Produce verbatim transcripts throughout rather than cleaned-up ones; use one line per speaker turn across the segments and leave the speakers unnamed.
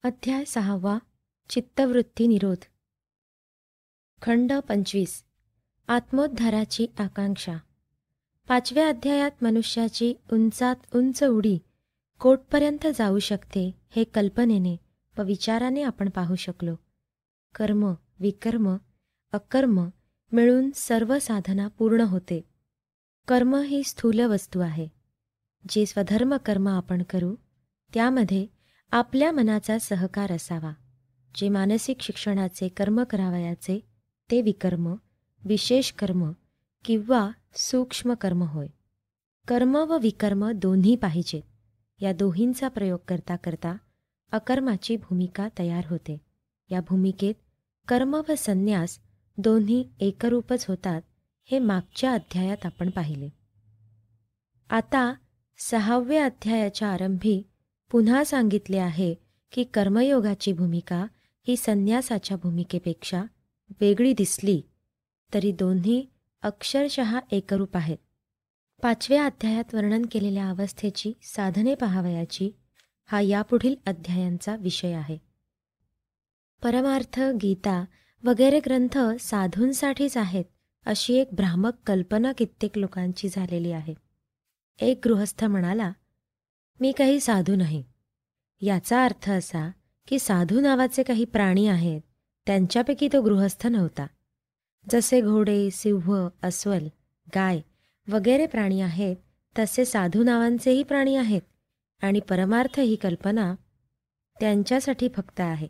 अध्याय सहावा. चित्तवृत्ती निरोध. खंड पंचवीस. आत्मोद्धाराची आकांक्षा. पाचव्या अध्यायात मनुष्याची उंचात उंच उडी कोटपर्यंत जाऊ शकते हे कल्पनेने व विचाराने आपण पाहू शकलो. कर्म, विकर्म, अकर्म मिळून सर्व साधना पूर्ण होते. कर्म ही स्थूल वस्तू आहे. जे स्वधर्म कर्म आपण करू त्यामध्ये आपल्या मनाचा सहकार असावा. जे मानसिक शिक्षणाचे कर्म करावयाचे ते विकर्म, विशेष कर्म किंवा सूक्ष्म कर्म होय. कर्म व विकर्म दोन्ही पाहिजेत. या दोहींचा प्रयोग करता करता अकर्माची भूमिका तयार होते. या भूमिकेत कर्म व संन्यास दोन्ही एकरूपच होतात हे मागच्या अध्यायात आपण पाहिले. आता सहाव्या अध्यायाच्या आरंभी पुन्हा सांगितले आहे की कर्मयोगाची भूमिका ही संन्यासाच्या भूमिकेपेक्षा वेगळी दिसली तरी दोन्ही अक्षरशः एकरूप आहेत. पाचव्या अध्यायात वर्णन केलेल्या अवस्थेची साधने पाहावयाची हा यापुढील अध्यायांचा विषय आहे. परमार्थ, गीता वगैरे ग्रंथ साधूंसाठीच आहेत अशी एक भ्रामक कल्पना कित्येक लोकांची झालेली आहे. एक गृहस्थ म्हणाला, मी काही साधू नाही. याचा अर्थ असा की साधू नावाचे काही प्राणी आहेत त्यांच्यापैकी तो गृहस्थ नव्हता. जसे घोडे, सिंह, अस्वल, गाय वगैरे प्राणी आहेत तसे साधू नावांचेही प्राणी आहेत आणि परमार्थ ही कल्पना त्यांच्यासाठी फक्त आहे.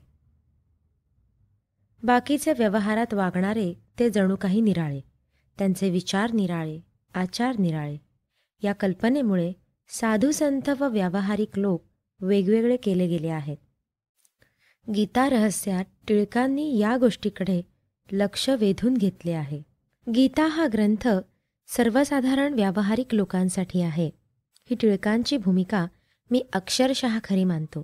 बाकीचे व्यवहारात वागणारे ते जणू काही निराळे, त्यांचे विचार निराळे, आचार निराळे. या कल्पनेमुळे साधू संत व व्यावहारिक लोक वेगवेगळे केले गेले आहेत. गीता रहस्यात टिळकांनी या गोष्टीकडे लक्ष वेधून घेतले आहे. गीता हा ग्रंथ सर्वसाधारण व्यावहारिक लोकांसाठी आहे. ही टिळकांची भूमिका मी अक्षरशः खरी मानतो.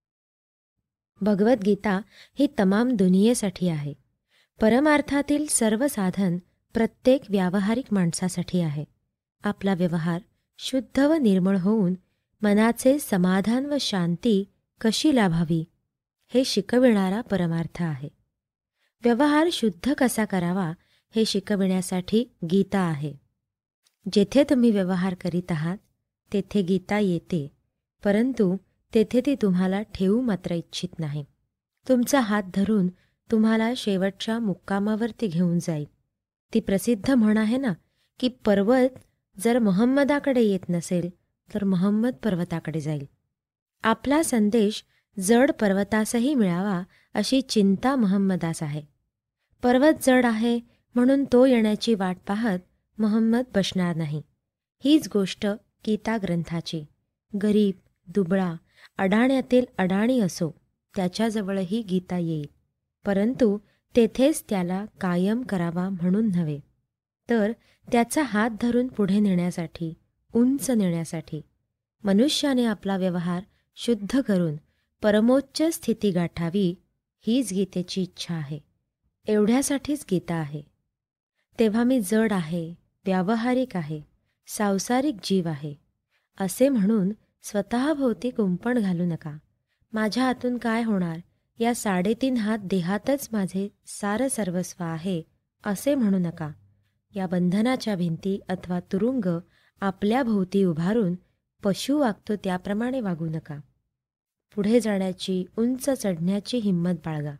भगवद्गीता ही तमाम दुनियेसाठी आहे. परमार्थातील सर्व साधन प्रत्येक व्यावहारिक माणसासाठी आहे. आपला व्यवहार शुद्ध व निर्मळ होऊन मनाचे समाधान व शांती कशी लाभावी हे शिकविणारा परमार्थ आहे. व्यवहार शुद्ध कसा करावा हे शिकविण्यासाठी गीता आहे. जेथे तुम्ही व्यवहार करीत आहात तेथे गीता येते, परंतु तेथे ती तुम्हाला ठेवू मात्र इच्छित नाही. तुमचा हात धरून तुम्हाला शेवटच्या मुक्कामावरती घेऊन जाईल. ती प्रसिद्ध म्हण आहे ना की पर्वत जर मोहम्मदाकडे येत नसेल तर मोहम्मद पर्वताकडे जाईल. आपला संदेश जड पर्वतासही मिळावा अशी चिंता मोहम्मदास आहे. पर्वत जड आहे म्हणून तो येण्याची वाट पाहत मोहम्मद बसणार नाही. हीच गोष्ट गीता ग्रंथाची. गरीब, दुबळा, अडाण्यातील अडाणी असो त्याच्याजवळही गीता येईल, परंतु तेथेच त्याला कायम करावा म्हणून नव्हे, तर त्याचा हात धरून पुढे नेण्यासाठी, उंच नेण्यासाठी. मनुष्याने आपला व्यवहार शुद्ध करून परमोच्च स्थिती गाठावी हीच गीतेची इच्छा आहे. एवढ्यासाठीच गीता आहे. तेव्हा मी जड आहे, व्यावहारिक आहे, सांसारिक जीव आहे असे म्हणून स्वतःभोवती कुंपण घालू नका. माझ्या हातून काय होणार, या साडेतीन हात देहातच माझे सार सर्वस्व आहे असे म्हणू नका. या बंधनाच्या भिंती अथवा तुरुंग आपल्या भोवती उभारून पशु वागतो त्याप्रमाणे वागू नका. पुढे जाण्याची, उंच चढण्याची हिंमत बाळगा.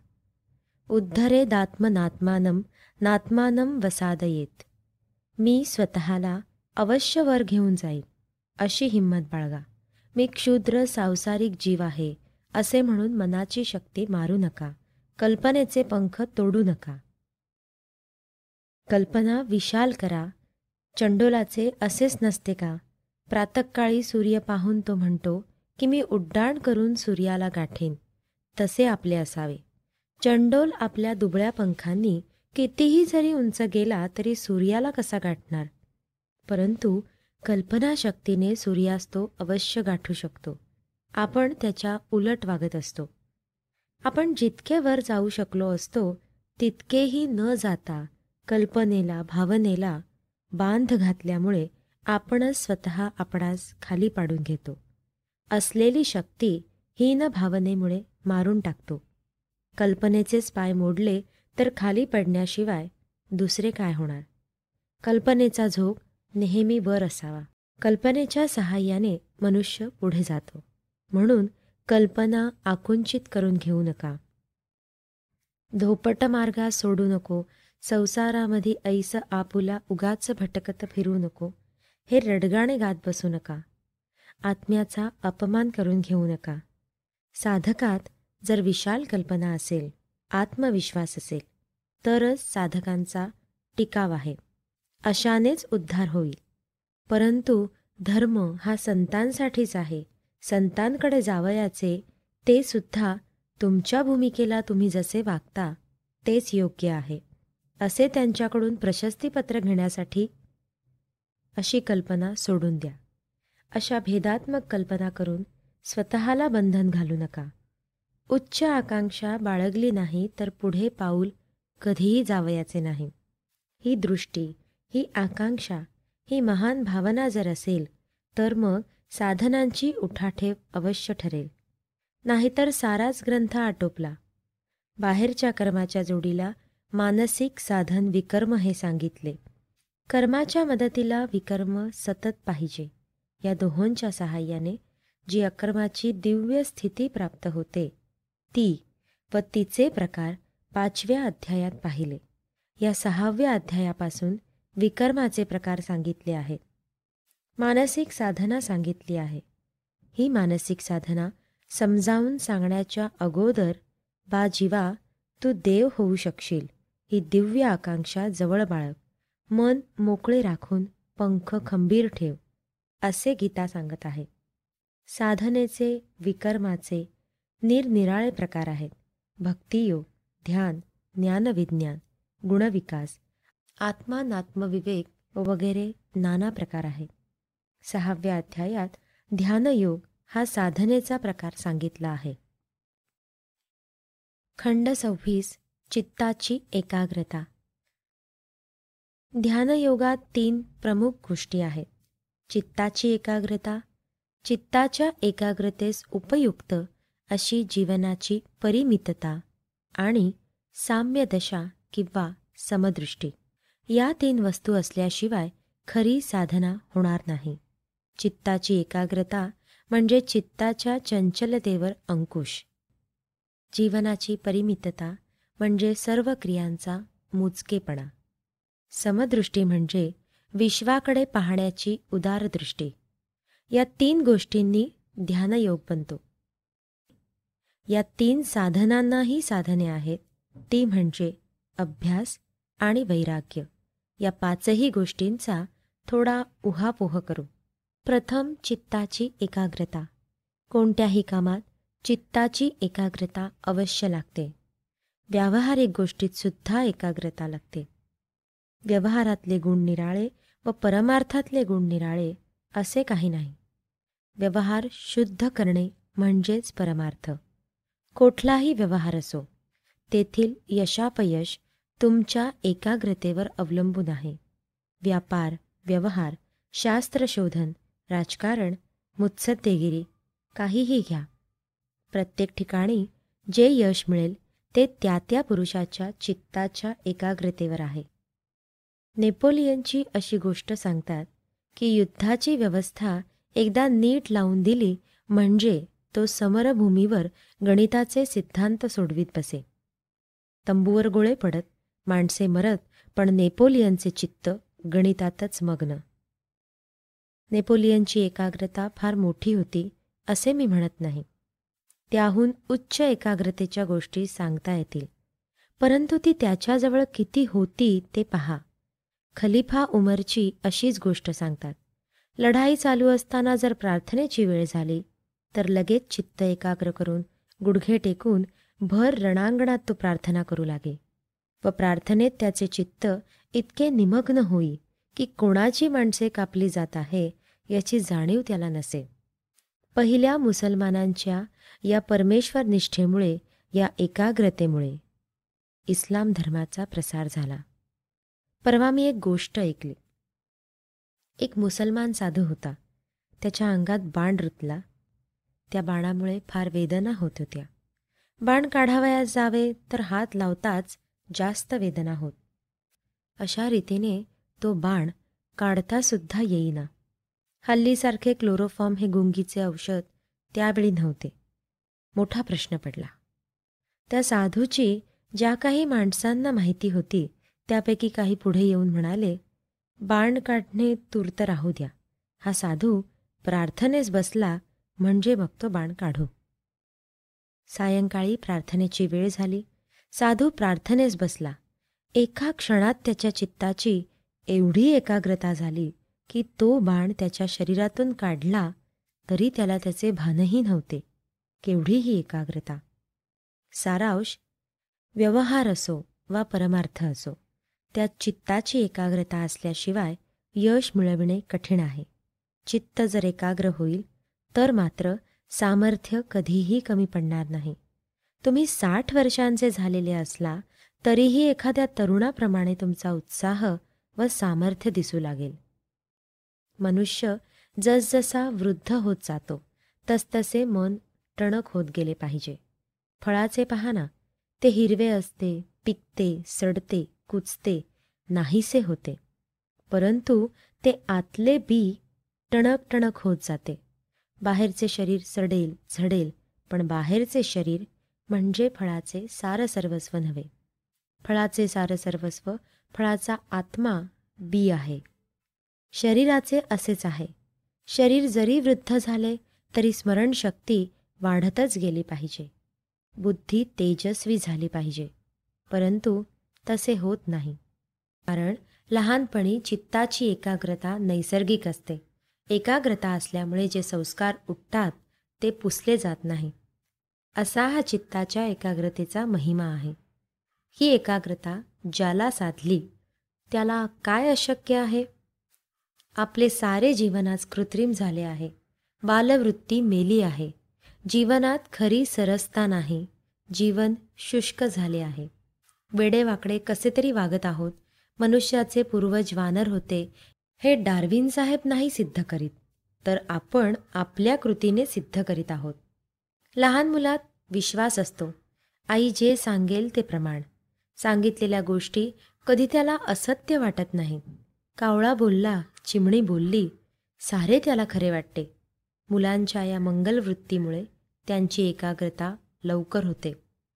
उद्धरेदात्मनात्मानं नात्मानं वसादयेत. मी स्वतःला अवश्य वर घेऊन जाईल अशी हिंमत बाळगा. मी क्षुद्र सांसारिक जीव आहे असे म्हणून मनाची शक्ती मारू नका. कल्पनेचे पंख तोडू नका. कल्पना विशाल करा. चंडोलाचे असेच नसते का? प्रातःकाळी सूर्य पाहून तो म्हणतो की मी उड्डाण करून सूर्याला गाठेन. तसे आपले असावे. चंडोल आपल्या दुबळ्या पंखांनी कितीही जरी उंच गेला तरी सूर्याला कसा गाठणार? परंतु कल्पनाशक्तीने सूर्यास तो अवश्य गाठू शकतो. आपण त्याच्या उलट वागत असतो. आपण जितके वर जाऊ शकलो असतो तितकेही न जाता कल्पनेला, भावनेला बांध घातल्यामुळे आपणच स्वतः आपणास खाली पाडून घेतो. असलेली शक्ती हीन भावनेमुळे मारून टाकतो. कल्पनेचेच पाय मोडले तर खाली पडण्याशिवाय दुसरे काय होणार? कल्पनेचा झोक नेहमी वर असावा. कल्पनेच्या सहाय्याने मनुष्य पुढे जातो. म्हणून कल्पना आकुंचित करून घेऊ नका. धोपट मार्गास सोडू नको. संसारामध्ये ऐस आपुला उगाच भटकत फिरू नको. हे रडगाणे गात बसू नका. आत्म्याचा अपमान करून घेऊ नका. साधकात जर विशाल कल्पना असेल, आत्मविश्वास असेल, तरच साधकांचा टिकाव आहे. अशानेच उद्धार होईल. परंतु धर्म हा संतांसाठीच आहे. संतांकडे जावयाचे, ते सुद्धा तुमच्या भूमिकेला तुम्ही जसे वागता तेच योग्य आहे, असे त्यांच्याकडून प्रशस्तीपत्र घेण्यासाठी अशी कल्पना सोडून द्या. अशा भेदात्मक कल्पना करून स्वतःला बंधन घालू नका. उच्च आकांक्षा बाळगली नाही तर पुढे पाऊल कधीही जावयाचे नाही. ही दृष्टी, ही आकांक्षा, ही महान भावना जर असेल तर मग साधनांची उठाठेव अवश्य ठरेल. नाहीतर साराच ग्रंथ आटोपला. बाहेरच्या कर्माच्या जोडीला मानसिक साधन विकर्म हे सांगितले. कर्माच्या मदतीला विकर्म सतत पाहिजे. या दोहोंच्या सहाय्याने जी अकर्माची दिव्य स्थिती प्राप्त होते ती व तिचे प्रकार पाचव्या अध्यायात पाहिले. या सहाव्या अध्यायापासून विकर्माचे प्रकार सांगितले आहेत. मानसिक साधना सांगितली आहे. ही मानसिक साधना समजावून सांगण्याच्या अगोदर बा जीवा तू देव होऊ शकशील ही दिव्य आकांक्षा जवळ बाळग. मन मोकळे राखून पंख खंबीर ठेव, असे गीता सांगत आहे. साधनेचे, विकर्माचे निरनिराळे प्रकार आहेत. भक्तियोग, ध्यान, ज्ञानविज्ञान, गुणविकास, आत्मानात्मविवेक वगैरे नाना प्रकार आहेत. सहाव्या अध्यायात ध्यानयोग हा साधनेचा प्रकार सांगितला आहे. खंड सव्वीस, चित्ताची एकाग्रता. ध्यानयोगात तीन प्रमुख गोष्टी आहेत. चित्ताची एकाग्रता, चित्ताच्या एकाग्रतेस उपयुक्त अशी जीवनाची परिमितता आणि साम्यदशा किंवा समदृष्टी. या तीन वस्तू असल्याशिवाय खरी साधना होणार नाही. चित्ताची एकाग्रता म्हणजे चित्ताच्या चंचलतेवर अंकुश. जीवनाची परिमितता म्हणजे सर्व क्रियांचा मोजकेपणा. समदृष्टी म्हणजे विश्वाकडे पाहण्याची उदार दृष्टी. या तीन गोष्टींनी ध्यानयोग बनतो. या तीन साधनांनाही साधने आहेत. ती म्हणजे अभ्यास आणि वैराग्य. या पाचही गोष्टींचा थोडा उहापोह करू. प्रथम चित्ताची एकाग्रता. कोणत्याही कामात चित्ताची एकाग्रता अवश्य लागते. व्यावहारिक गोष्टीत सुद्धा एकाग्रता लागते. व्यवहारातले गुण निराळे व परमार्थातले गुण निराळे असे काही नाही. व्यवहार शुद्ध करणे म्हणजेच परमार्थ. कुठलाही व्यवहार असो, तेथील यशापयश तुमच्या एकाग्रतेवर अवलंबून आहे. व्यापार, व्यवहार, शास्त्रशोधन, राजकारण, मुत्सद्देगिरी, काहीही घ्या. प्रत्येक ठिकाणी जे यश मिळेल ते त्या त्या पुरुषाच्या चित्ताच्या एकाग्रतेवर आहे. नेपोलियनची अशी गोष्ट सांगतात की युद्धाची व्यवस्था एकदा नीट लावून दिली म्हणजे तो समरभूमीवर गणिताचे सिद्धांत सोडवीत बसे. तंबूवर गोळे पडत, माणसे मरत, पण नेपोलियनचे चित्त गणितातच मग्न. नेपोलियनची एकाग्रता फार मोठी होती असे मी म्हणत नाही. त्याहून उच्च एकाग्रतेच्या गोष्टी सांगता येतील, परंतु ती त्याच्याजवळ किती होती ते पहा. खलिफा उमरची अशीच गोष्ट सांगतात. लढाई चालू असताना जर प्रार्थनेची वेळ झाली तर लगेच चित्त एकाग्र करून गुडघे टेकून भर रणांगणात तो प्रार्थना करू लागे व प्रार्थनेत त्याचे चित्त इतके निमग्न होई की कोणाची माणसे कापली जात आहे याची जाणीव त्याला नसे. पहिल्या मुसलमानांच्या या परमेश्वर निष्ठेमुळे, या एकाग्रतेमुळे इस्लाम धर्माचा प्रसार झाला. परवा मी एक गोष्ट ऐकली. एक मुसलमान साधू होता. त्याच्या अंगात बाण रुतला. त्या बाणामुळे फार वेदना होत होत्या. बाण काढावयास जावे तर हात लावताच जास्त वेदना होत. अशा रीतीने तो बाण काढतासुद्धा येईना. हल्लीसारखे क्लोरोफॉर्म हे गुंगीचे औषध त्यावेळी नव्हते. मोठा प्रश्न पडला. त्या साधूची ज्या काही माणसांना माहिती होती त्यापैकी काही पुढे येऊन म्हणाले, बाण काढणे तूर्त राहू द्या. हा साधू प्रार्थनेस बसला म्हणजे मग तो बाण काढू. सायंकाळी प्रार्थनेची वेळ झाली. साधू प्रार्थनेस बसला. एका क्षणात त्याच्या चित्ताची एवढी एकाग्रता झाली की तो बाण त्याच्या शरीरातून काढला तरी त्याला त्याचे भानही नव्हते. केवढीही एकाग्रता. सारांश, व्यवहार असो वा परमार्थ असो, त्यात चित्ताची एकाग्रता असल्याशिवाय यश मिळविणे कठीण आहे. चित्त जर एकाग्र होईल तर मात्र सामर्थ्य कधीही कमी पडणार नाही. तुम्ही साठ वर्षांचे झालेले असला तरीही एखाद्या तरुणाप्रमाणे तुमचा उत्साह व सामर्थ्य दिसू लागेल. मनुष्य जसजसा वृद्ध होत जातो तसतसे मन टणक होत गेले पाहिजे. फळाचे पहा ना, ते हिरवे असते, पिकते, सडते, कुचते, नाहीसे होते, परंतु ते आतले बी टणक टणक होत जाते. बाहेरचे शरीर सडेल झडेल, पण बाहेरचे शरीर म्हणजे फळाचे सारसर्वस्व नव्हे. फळाचे सारसर्वस्व फळाचा आत्मा बी आहे. शरीराचे असेच आहे. शरीर जरी वृद्ध झाले तरी स्मरणशक्ती वाढतच गेली पाहिजे. बुद्धी तेजस्वी झाली पाहिजे, परंतु तसे होत नाही. कारण लहानपणी चित्ताची एकाग्रता नैसर्गिक असते. एकाग्रता असल्यामुळे जे संस्कार उठतात ते पुसले जात नाही. असा हा चित्ताच्या एकाग्रतेचा महिमा आहे. ही एकाग्रता ज्याला साधली त्याला काय अशक्य आहे? आपले सारे जीवन आज कृत्रिम झाले आहे. बालवृत्ती मेली आहे. जीवनात खरी सरसता नाही. जीवन शुष्क झाले आहे. वेडेवाकडे कसे तरी वागत आहोत. मनुष्याचे पूर्वज वानर होते हे डार्विन साहेब नाही सिद्ध करीत, तर आपण आपल्या कृतीने सिद्ध करीत आहोत. लहान मुलात विश्वास असतो. आई जे सांगेल ते प्रमाण. सांगितलेल्या गोष्टी कधी त्याला असत्य वाटत नाहीत. कावळा बोलला, चिमणी बोलली, सारे त्याला खरे वाटते. मुलांच्या या मंगलवृत्तीमुळे त्यांची एकाग्रता लवकर होते.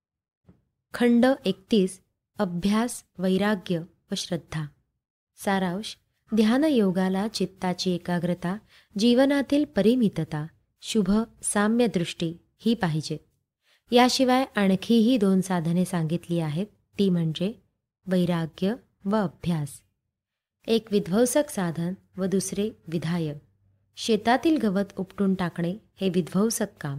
खंड एकतीस. अभ्यास, वैराग्य व श्रद्धा. सारांश, ध्यानयोगाला चित्ताची एकाग्रता, जीवनातील परिमितता, शुभ साम्यदृष्टी ही पाहिजे. याशिवाय आणखीही दोन साधने सांगितली आहेत, ती म्हणजे वैराग्य व अभ्यास. एक विध्वंसक साधन व दुसरे विधायक. शेतातील गवत उपटून टाकणे हे विध्वंसक काम,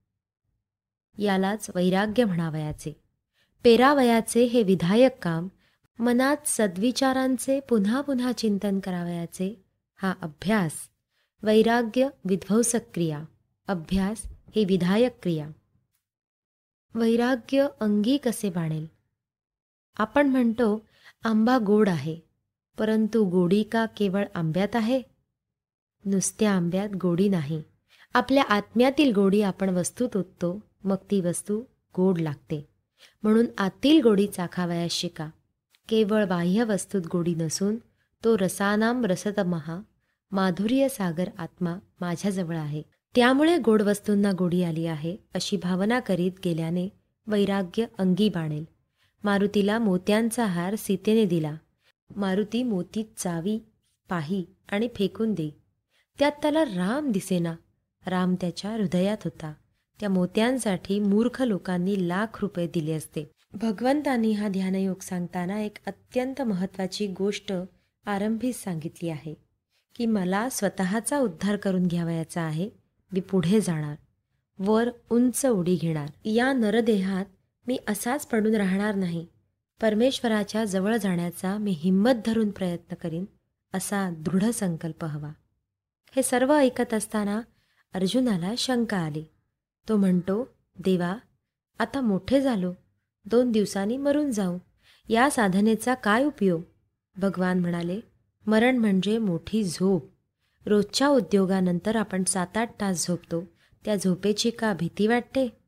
यालाच वैराग्य म्हणावयाचे. पेरावयाचे हे विधायक काम, मनात सद्विचारांचे पुन्हा पुन्हा चिंतन करावयाचे हा अभ्यास. वैराग्य विध्वंसक क्रिया, अभ्यास ही विधायक क्रिया. वैराग्य अंगी कसे बाणेल? आपण म्हणतो आंबा गोड आहे, परंतु गोडी का केवळ आंब्यात आहे? नुसत्या आंब्यात गोडी नाही. आपल्या आत्म्यातील गोडी आपण वस्तूत ओततो, मग ती वस्तू गोड लागते. म्हणून आतील गोडी चाखावयास शिका. केवळ बाह्य वस्तूत गोडी नसून तो रसानाम रसतमहा माधुर्य सागर आत्मा माझ्याजवळ आहे, त्यामुळे गोड वस्तूंना गोडी आली आहे अशी भावना करीत गेल्याने वैराग्य अंगी बाणेल. मारुतीला मोत्यांचा हार सीतेने दिला. मारुती मोतीत चावी पाही आणि फेकून दे. त्यात त्याला राम दिसेना. राम त्याच्या हृदयात होता. त्या मोत्यांसाठी मूर्ख लोकांनी लाख रुपये दिले असते. भगवंतांनी हा ध्यानयोग सांगताना एक अत्यंत महत्त्वाची गोष्ट आरंभीच सांगितली आहे की मला स्वतःचा उद्धार करून घ्यावयाचा आहे. मी पुढे जाणार, वर उंच उडी घेणार. या नरदेहात मी असाच पडून राहणार नाही. परमेश्वराच्या जवळ जाण्याचा मी हिंमत धरून प्रयत्न करीन, असा दृढ संकल्प हवा. हे सर्व ऐकत असताना अर्जुनाला शंका आली. तो म्हणतो, देवा, आता मोठे झालो, दोन दिवसांनी मरून जाऊ. या साधनेचा काय उपयोग? भगवान म्हणाले, मरण म्हणजे मोठी झोप. रोजच्या उद्योगानंतर आपण सात आठ तास झोपतो. त्या झोपेची का भीती वाटते?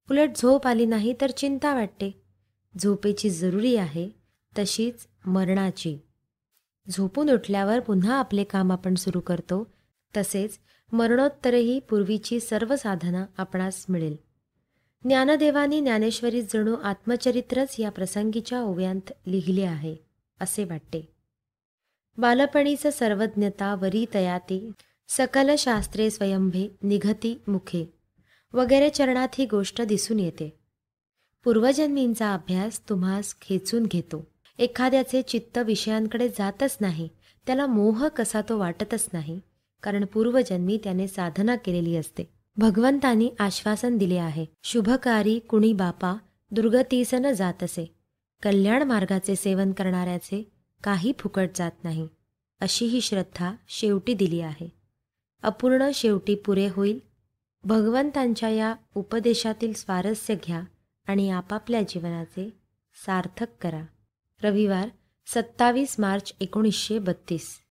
उलट झोप आली नाही तर चिंता वाटते. झोपेची जरुरी आहे तशीच मरणाची. झोपून उठल्यावर पुन्हा आपले काम आपण सुरू करतो, तसेच मरणोत्तरही पूर्वीची सर्व साधना आपणास मिळेल. ज्ञानदेवानी ज्ञानेश्वरी जणू आत्मचरित्रच या प्रसंगीच्या ओव्यांत लिहिले आहे असे वाटते. बालपणीच सर्वज्ञता वरी तयाती सकल शास्त्रे स्वयंभे निघती मुखे वगैरे चरणात ही गोष्ट दिसून येते. पूर्वजन्मींचा अभ्यास तुम्हास खेचून घेतो. एखाद्याचे चित्त विषयांकडे जातच नाही, त्याला मोह कसा तो वाटतच नाही, कारण पूर्वजन्मी त्याने साधना केलेली असते. भगवंतांनी आश्वासन दिले आहे, शुभकारी कुणी बापा दुर्गतीस न जातसे. कल्याण मार्गाचे सेवन करणाऱ्याचे काही फुकट जात नाही, अशी ही श्रद्धा शेवटी दिली आहे. अपूर्ण शेवटी पुरे होईल. भगवंतांच्या या उपदेशातील स्वारस्य घ्या आणि आपापल्या जीवनाचे सार्थक करा. रविवार सत्तावीस मार्च एकोणीसशे बत्तीस.